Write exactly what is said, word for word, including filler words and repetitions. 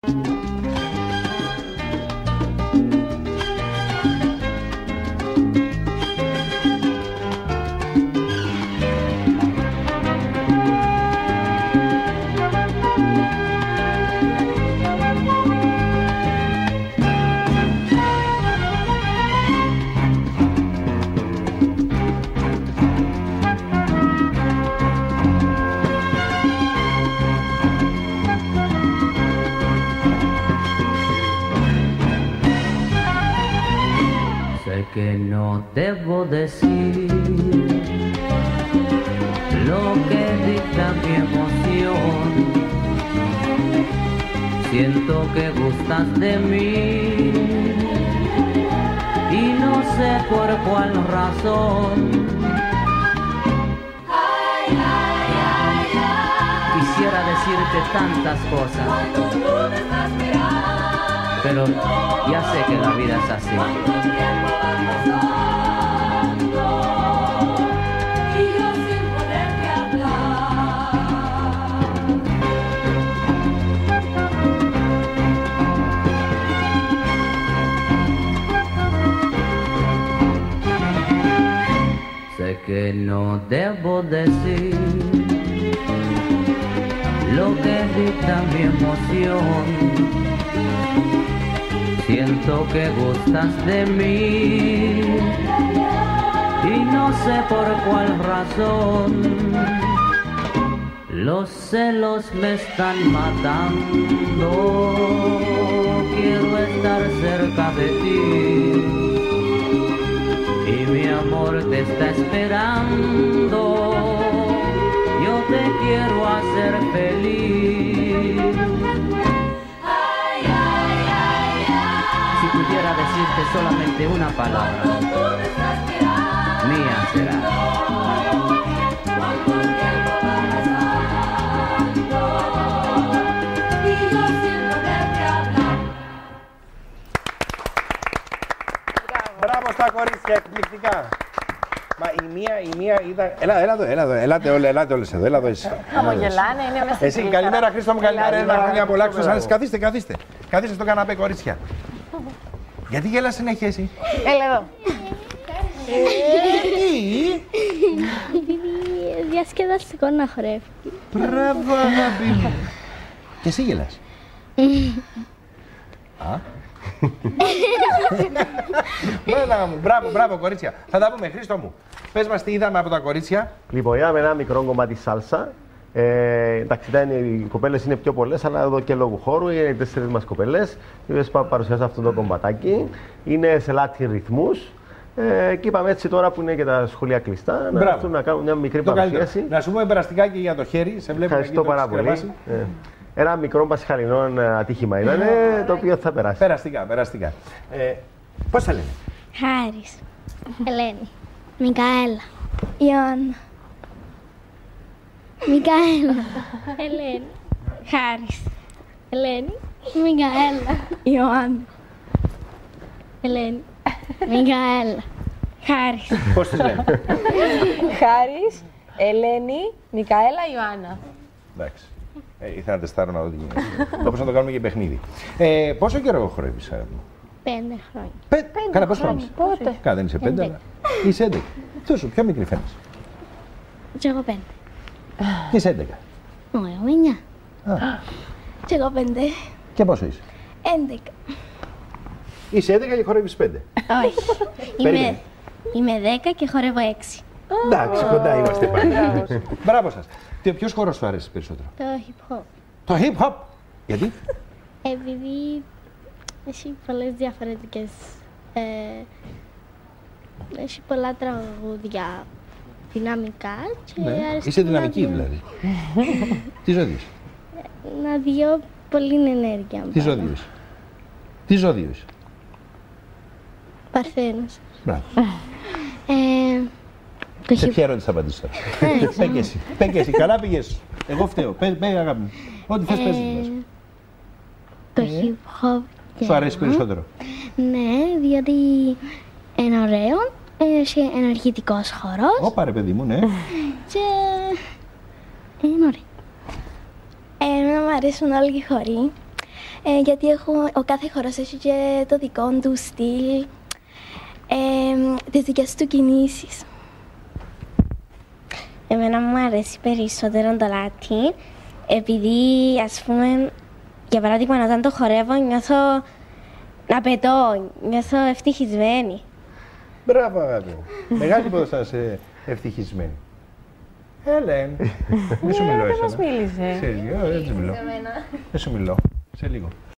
Que no debo decir lo que dicta mi emoción. Siento que gustas de mí y no sé por cuál razón. Quisiera decirte tantas cosas, pero ya sé que la vida es así. Sé que no debo decir lo que dicta mi emoción. Siento que gustas de mí y no sé por cuál razón. Los celos me están matando. Quiero estar cerca de ti y mi amor te está esperando. Yo te quiero hacer feliz. Si pudiera decirte solamente una palabra, mía será. Μπράβο στα κορίτσια, εκπληκτικά. Μα η μία, η μία ήταν. Έλα, έλα εδώ, έλα εδώ. Ελάτε όλοι, ελάτε όλες εδώ. Έλα εδώ εσύ. Χαμογελάνε, είναι μέσα. Εσύ, καλημέρα Χρήστο μου, καλημέρα. Ένα χρόνια πολλά. Καθίστε, καθίστε. Καθίστε στο καναπέ, κορίτσια. Γιατί γέλας συνέχεια εσύ? Έλα εδώ. Επειδή διασκεδαστικό να χορεύει. Μπράβο, αγάπη μου. Και εσύ γελάς? Α. Μπράβο, μπράβο, κορίτσια. Θα τα πούμε, Χρήστο μου. Πες μας τι είδαμε από τα κορίτσια. Λοιπόν, είδαμε ένα μικρό κομμάτι σάλσα. Ε, εντάξει, οι κοπέλες είναι πιο πολλές, αλλά εδώ και λόγω χώρου είναι οι τέσσερις μας κοπέλες, οι οποίες παρουσιάσουν αυτό το κομματάκι. Είναι σε Latin ρυθμούς. Ε, και είπαμε έτσι τώρα που είναι και τα σχολεία κλειστά να έρθουν να κάνουν μια μικρή το παρουσίαση. Καλύτερο. Να σου πούμε περαστικά και για το χέρι. Σε βλέπω. Ευχαριστώ πάρα πολύ. Ε, ένα μικρό πασχαλινό ατύχημα ήταν, το οποίο θα περάσει. Περαστικά, περαστικά. Ε, πώς θα λένε? Χάρης, Ελένη, Μικαέλα, Ιωάννα. Μικαέλα, Ελένη, Χάρης, Ελένη, Μικαέλα, Ιωάννα. Ελένη, Μικαέλα, Χάρης. Πώς τις λένε? Χάρης, Ελένη, Μικαέλα, Ιωάννα. Εντάξει. Ε, ήθελα να τεστάρω να δω τι γίνεται. Όπως να το κάνουμε και παιχνίδι. Ε, πόσο καιρό χορεύεις, αγάπη μου? Πέντε χρόνια. Πέντε. Καλά, πόσο χρόνια? Πότε? Καλά, δεν είσαι πέντε, αλλά είσαι έντεκα. Τόσο, πιο μικρή φαίνεσαι. Και εγώ πέντε. Είσαι έντεκα. Εγώ εννιά. Και εγώ πέντε. Και πόσο είσαι? Έντεκα. Είσαι έντεκα και χορεύεις πέντε. Όχι. Είμαι, είμαι δέκα και χορεύω έξι. Εντάξει, κοντά είμαστε πάλι. Μπράβο σας. Ποιος χώρος σου αρέσει περισσότερο? Το hip hop. Το hip hop. Γιατί? Επειδή έχει πολλές διαφορετικές. Ε, έχει πολλά τραγούδια δυναμικά και Ναι. αρέσκει Είσαι να δυναμική δω- δηλαδή. Τι ζώδιο είσαι? Να δω πολύ ενέργεια. Τι ζώδιο είσαι? Τι ζώδιο είσαι? Παρθένος. Μπράβο. Ε, το Σε hip ποια ερώτηση θα απαντήσεις τώρα? Πέ και εσύ. Πέ και εσύ. Καλά πήγες. Εγώ φταίω. Πέ, πέ αγάπη μου. Ό,τι θες πες μας. το hip hop. Σου αρέσει περισσότερο? Ναι, διότι είναι ωραίο, έχει ενεργητικός χορός Ωπα ρε παιδί μου, ναι. και είναι ωραίο. Εμένα μου αρέσουν όλοι οι χοροί. Ε, γιατί έχω, ο κάθε χώρος έχει και το δικό του στυλ, ε, τις δικές του κινήσεις. Εμένα μου αρέσει περισσότερο το Latin, επειδή, ας πούμε, για παράδειγμα, όταν το χορεύω, νιώθω να πετώ, νιώθω ευτυχισμένη. Μπράβο, αγάπη μου. Μεγάλη ποδόσφαιρα είσαι ευτυχισμένη. Έλεν. Δεν σου μιλώ Δεν εσένα. μας μίλησε. Σε λίγο, δεν σου μιλώ. Δεν σου μιλώ. Σε λίγο.